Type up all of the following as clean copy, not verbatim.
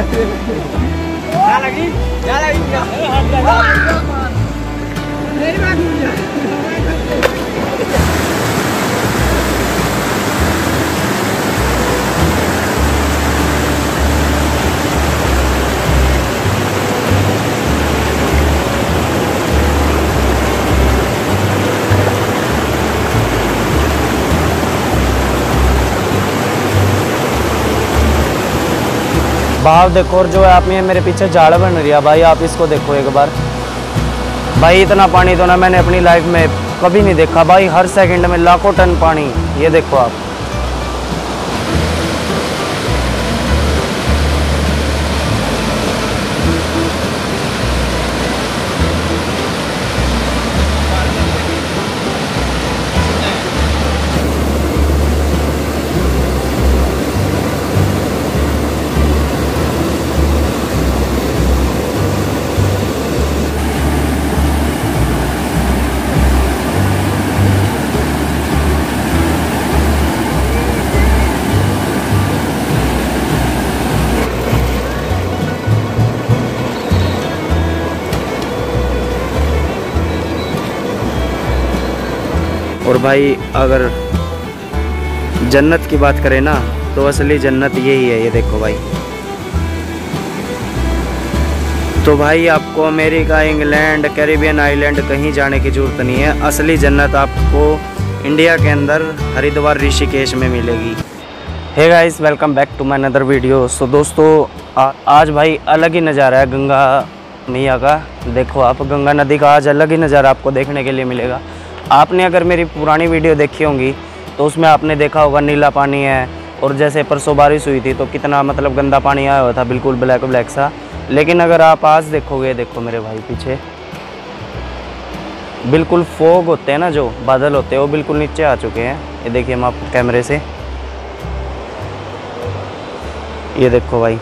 लगी भाव देखो। और जो है आप ये मेरे पीछे झाड़ बन रही है भाई, आप इसको देखो एक बार भाई। इतना पानी तो ना मैंने अपनी लाइफ में कभी नहीं देखा भाई। हर सेकंड में लाखों टन पानी, ये देखो आप। और भाई अगर जन्नत की बात करें ना, तो असली जन्नत यही है, ये देखो भाई। तो भाई आपको अमेरिका, इंग्लैंड, कैरिबियन आइलैंड कहीं जाने की ज़रूरत नहीं है। असली जन्नत आपको इंडिया के अंदर हरिद्वार ऋषिकेश में मिलेगी। Hey guys, welcome back to my another video. So दोस्तों, आज भाई अलग ही नज़ारा है गंगा मैया का। देखो आप, गंगा नदी का आज अलग ही नज़ारा आपको देखने के लिए मिलेगा। आपने अगर मेरी पुरानी वीडियो देखी होंगी तो उसमें आपने देखा होगा नीला पानी है, और जैसे परसों बारिश हुई थी तो कितना मतलब गंदा पानी आया हुआ था, बिल्कुल ब्लैक ब्लैक सा। लेकिन अगर आप आज देखोगे, देखो मेरे भाई पीछे, बिल्कुल फॉग होते हैं ना, जो बादल होते हैं, वो बिल्कुल नीचे आ चुके हैं। ये देखिए हम आपको कैमरे से, ये देखो भाई,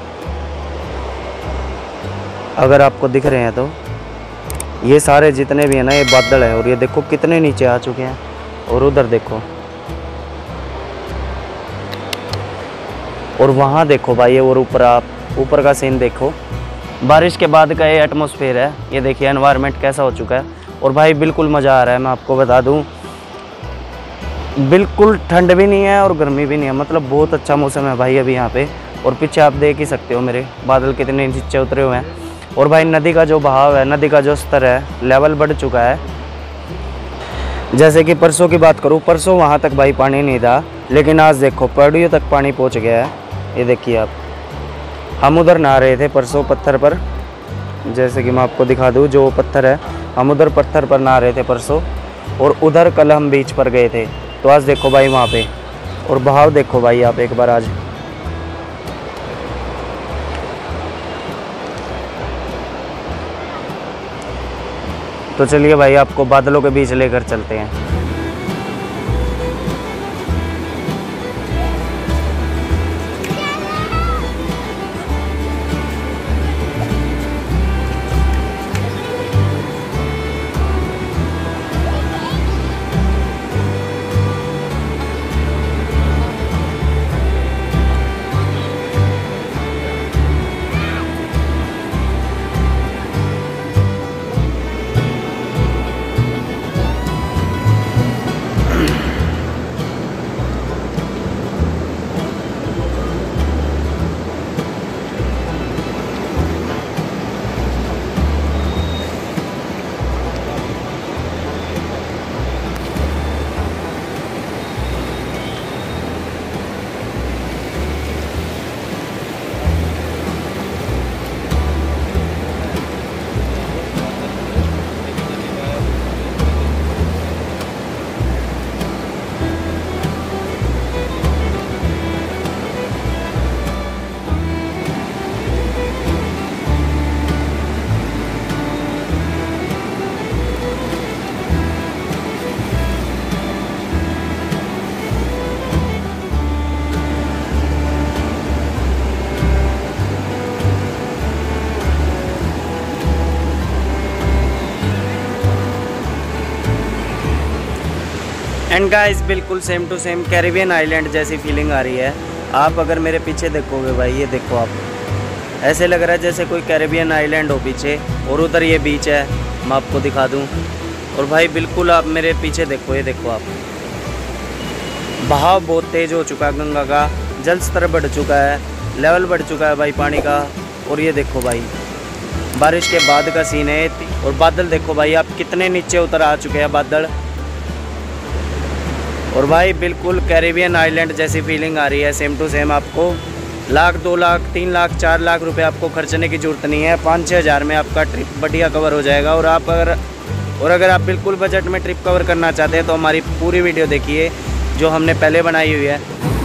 अगर आपको दिख रहे हैं तो ये सारे जितने भी हैं ना, ये बादल है। और ये देखो कितने नीचे आ चुके हैं। और उधर देखो, और वहाँ देखो भाई, और ऊपर आप ऊपर का सीन देखो। बारिश के बाद का ये एटमॉस्फेयर है, ये देखिए एनवायरनमेंट कैसा हो चुका है। और भाई बिल्कुल मज़ा आ रहा है। मैं आपको बता दूँ, बिल्कुल ठंड भी नहीं है और गर्मी भी नहीं है, मतलब बहुत अच्छा मौसम है भाई अभी यहाँ पे। और पीछे आप देख ही सकते हो मेरे बादल कितने नीचे उतरे हुए हैं। और भाई नदी का जो बहाव है, नदी का जो स्तर है, लेवल बढ़ चुका है। जैसे कि परसों की बात करूँ, परसों वहाँ तक भाई पानी नहीं था, लेकिन आज देखो पौड़ियों तक पानी पहुँच गया है। ये देखिए आप, हम उधर नहा रहे थे परसों पत्थर पर, जैसे कि मैं आपको दिखा दूँ, जो पत्थर है, हम उधर पत्थर पर नहा रहे थे परसों। और उधर कल हम बीच पर गए थे। तो आज देखो भाई वहाँ पे, और बहाव देखो भाई आप एक बार आज। तो चलिए भाई आपको बादलों के बीच लेकर चलते हैं। एंड गाइस, बिल्कुल same to same Caribbean island जैसी फीलिंग आ रही है। आप अगर मेरे पीछे देखोगे भाई, ये देखो आप, ऐसे लग रहा है जैसे कोई कैरेबियन आइलैंड हो पीछे, और उधर ये बीच है, मैं आपको दिखा दूं। और भाई बिल्कुल आप मेरे पीछे देखो, ये देखो आप, बहाव बहुत तेज़ हो चुका है गंगा का, जल स्तर बढ़ चुका है, लेवल बढ़ चुका है भाई पानी का। और ये देखो भाई बारिश के बाद का सीन है, और बादल देखो भाई आप कितने नीचे उतर आ चुके हैं बादल। और भाई बिल्कुल कैरेबियन आइलैंड जैसी फीलिंग आ रही है, सेम टू सेम। आपको 1 लाख 2 लाख 3 लाख 4 लाख रुपए आपको खर्चने की ज़रूरत नहीं है, 5-6 हज़ार में आपका ट्रिप बढ़िया कवर हो जाएगा। और अगर आप बिल्कुल बजट में ट्रिप कवर करना चाहते हैं तो हमारी पूरी वीडियो देखिए जो हमने पहले बनाई हुई है।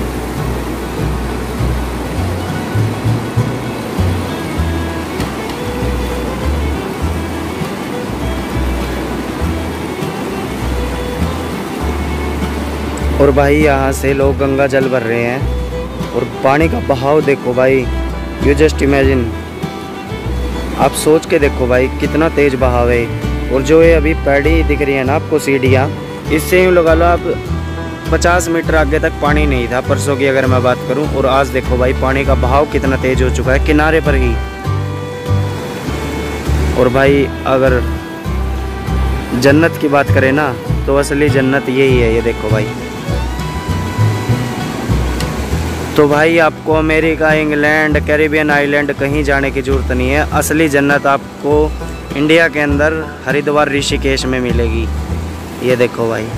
और भाई यहाँ से लोग गंगा जल भर रहे हैं, और पानी का बहाव देखो भाई, यू जस्ट इमेजिन, आप सोच के देखो भाई कितना तेज़ बहाव है। और जो ये अभी पैड़ी दिख रही है ना आपको सीढ़ियाँ, इससे यूँ लगा लो आप 50 मीटर आगे तक पानी नहीं था परसों की अगर मैं बात करूं। और आज देखो भाई पानी का बहाव कितना तेज़ हो चुका है किनारे पर ही। और भाई अगर जन्नत की बात करें ना तो असली जन्नत यही है, ये देखो भाई। तो भाई आपको अमेरिका, इंग्लैंड, कैरिबियन आइलैंड कहीं जाने की ज़रूरत नहीं है, असली जन्नत आपको इंडिया के अंदर हरिद्वार ऋषिकेश में मिलेगी। ये देखो भाई,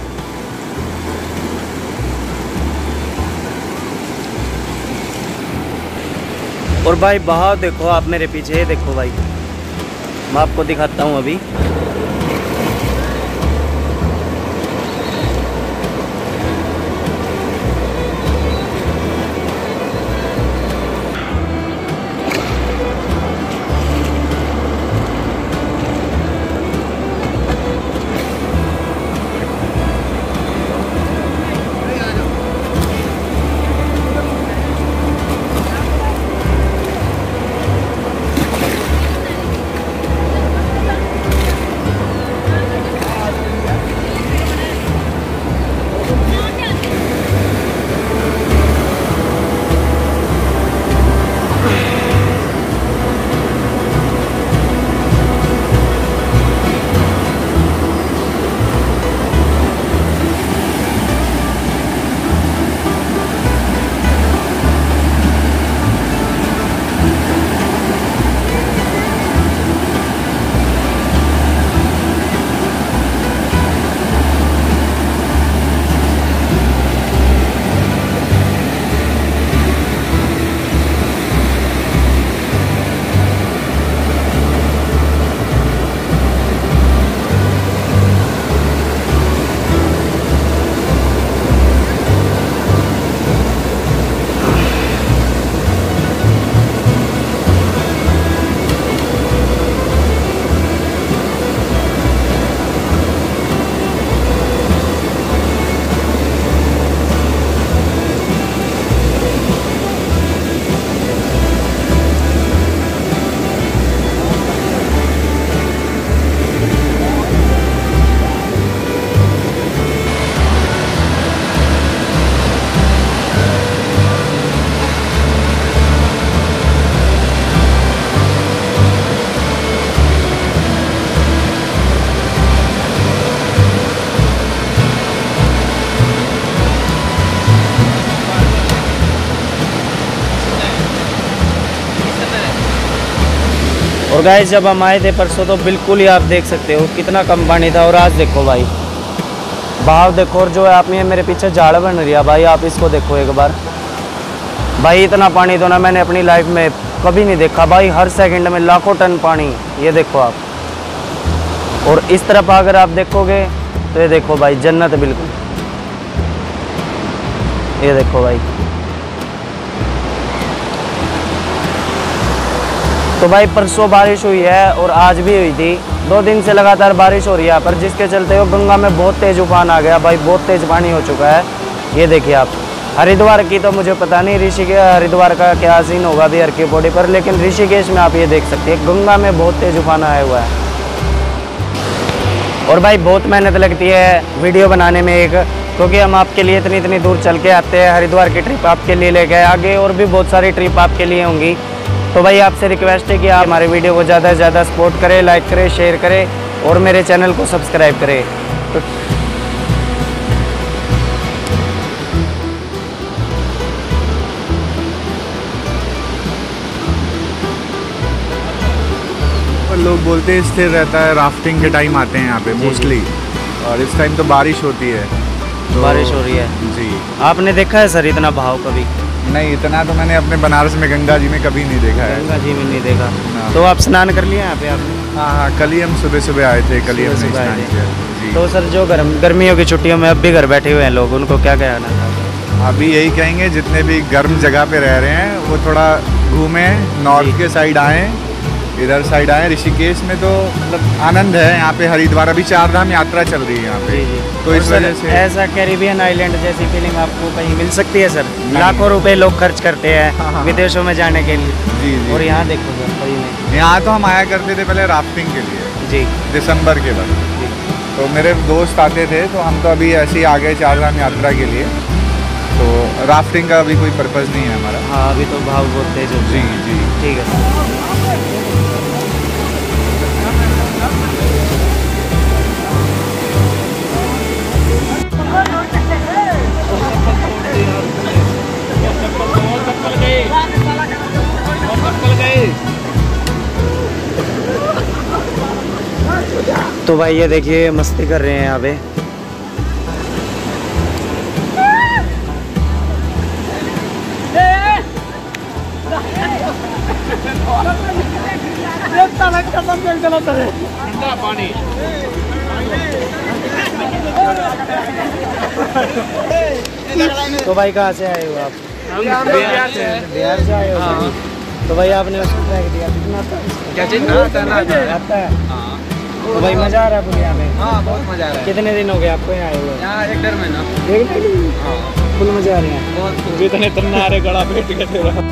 और भाई बहाव देखो आप मेरे पीछे, ये देखो भाई, मैं आपको दिखाता हूँ अभी। और गाइस जब हम आए थे परसों तो बिल्कुल ही आप देख सकते हो कितना कम पानी था, और आज देखो भाई बहाव देखो। और जो है आप ये मेरे पीछे झाड़ बन रही है भाई, आप इसको देखो एक बार भाई। इतना पानी तो ना मैंने अपनी लाइफ में कभी नहीं देखा भाई, हर सेकंड में लाखों टन पानी, ये देखो आप। और इस तरफ अगर आप देखोगे तो ये देखो भाई जन्नत बिल्कुल, ये देखो भाई। तो भाई परसों बारिश हुई है और आज भी हुई थी, 2 दिन से लगातार बारिश हो रही है यहाँ पर, जिसके चलते वो गंगा में बहुत तेज उफान आ गया भाई, बहुत तेज पानी हो चुका है। ये देखिए आप, हरिद्वार की तो मुझे पता नहीं, ऋषिकेश हरिद्वार का क्या सीन होगा भी हर की बॉडी पर, लेकिन ऋषिकेश में आप ये देख सकते हैं गंगा में बहुत तेज उफान आया हुआ है। और भाई बहुत मेहनत लगती है वीडियो बनाने में एक, क्योंकि हम आपके लिए इतनी दूर चल के आते हैं, हरिद्वार की ट्रिप आपके लिए लेके आगे, और भी बहुत सारी ट्रिप आपके लिए होंगी। तो भाई आपसे रिक्वेस्ट है कि आप हमारे वीडियो को ज़्यादा से ज़्यादा सपोर्ट करें, लाइक करें, शेयर करें और मेरे चैनल को सब्सक्राइब करें। तो लोग बोलते हैं स्थिर रहता है, राफ्टिंग के टाइम आते हैं यहाँ पे मोस्टली, और इस टाइम तो बारिश होती है, तो बारिश हो रही है जी। आपने देखा है सर इतना भाव कभी? नहीं, इतना तो मैंने अपने बनारस में गंगा जी में कभी नहीं देखा है। गंगा जी में नहीं देखा। तो आप स्नान कर लिए यहाँ पे आपने? हाँ, कल ही हम सुबह सुबह आए थे, कल ही हमने स्नान किया जी। तो सर जो गर्मियों की छुट्टियों में अब भी घर बैठे हुए हैं लोग, उनको क्या कहना था? अभी यही कहेंगे, जितने भी गर्म जगह पे रह रहे हैं वो थोड़ा घूमें, नॉर्थ के साइड आएँ, इधर साइड आए। ऋषिकेश में तो मतलब आनंद है यहाँ पे, हरिद्वार अभी 4 धाम यात्रा चल रही है यहाँ पे। जी। तो इस वजह से ऐसा कैरिबियन आइलैंड जैसी फीलिंग आपको कहीं मिल सकती है सर? लाखों रुपए लोग खर्च करते हैं विदेशों में जाने के लिए। जी। और यहाँ देखो सर सही में, यहाँ तो हम आया करते थे पहले राफ्टिंग के लिए जी, दिसंबर के बाद। तो मेरे दोस्त आते थे, तो हम तो अभी ऐसे ही आ गए 4 धाम यात्रा के लिए, तो राफ्टिंग का अभी कोई पर्पज़ नहीं है हमारा। हाँ, अभी तो भाव बहुत तेज हो। जी। ठीक है सर। तो भाई ये देखिए मस्ती कर रहे हैं यहाँ पे। तो भाई कहाँ से आए हो आप? बिहार से आए हो? हाँ। तो भाई आपने उसको फेंक दिया, कितना क्या चीज़ आता है? तो भाई मज़ा आ रहा है यहाँ पे? हाँ, बहुत मज़ा आ रहा है। कितने दिन हो गए आपको यहाँ आए हुए? यहाँ 1-1.5 महीना। 1-1.5 महीना? हाँ, फुल मज़ा आ रहे हैं। बहुत जितने तन्ना आ रहे गला बैठ गए तेरा।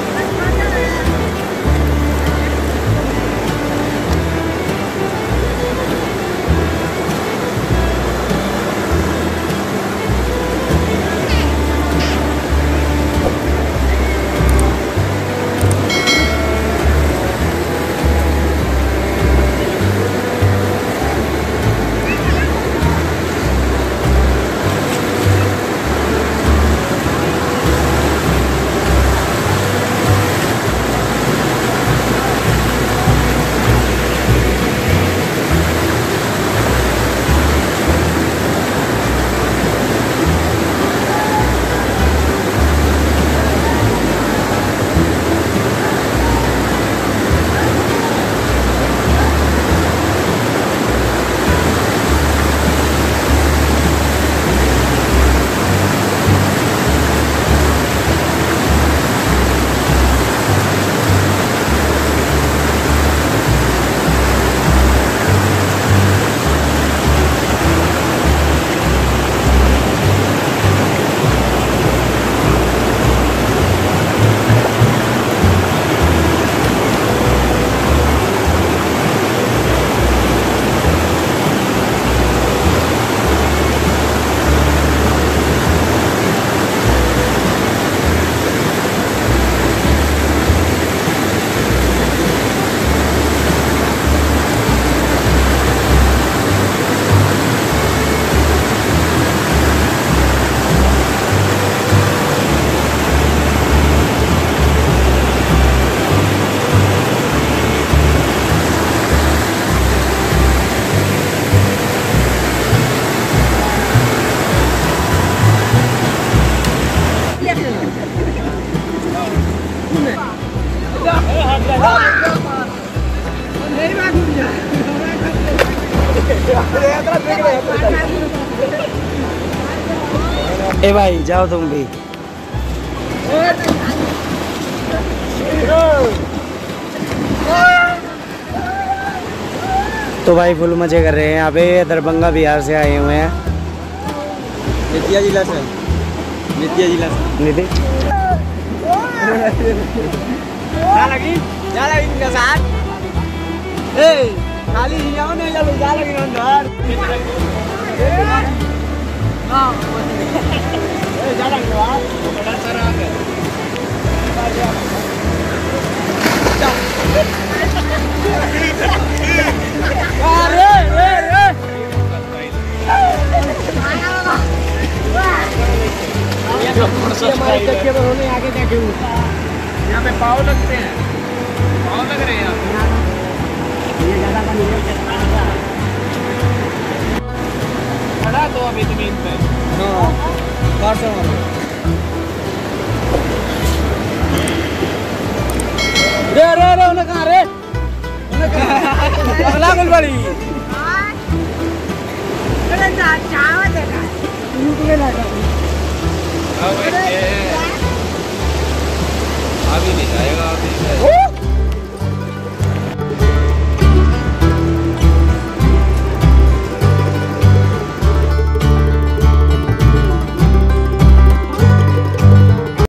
ए भाई जाओ तुम भी। तो भाई फुल मजे कर रहे हैं यहाँ पे, दरभंगा बिहार से आए हुए हैं। नित्या जिला से। नित्या जिला से। निधि जा लगी इनका साथ। ए खाली हियाओ नहीं जा लगी अंदर। हां ए जा लगी बात बड़ा सारा आ गया। हमारे चक्के पर होने आगे जाके यहाँ पे पाव लगते हैं, पाव लग रहे हैं यहाँ ये ज्यादा का नहीं है। खड़ा तो अभी जमीन पे। रे रे रे उन्हें कहाँ रे? अगला गुलबाड़ी। अरे ना चावल देगा।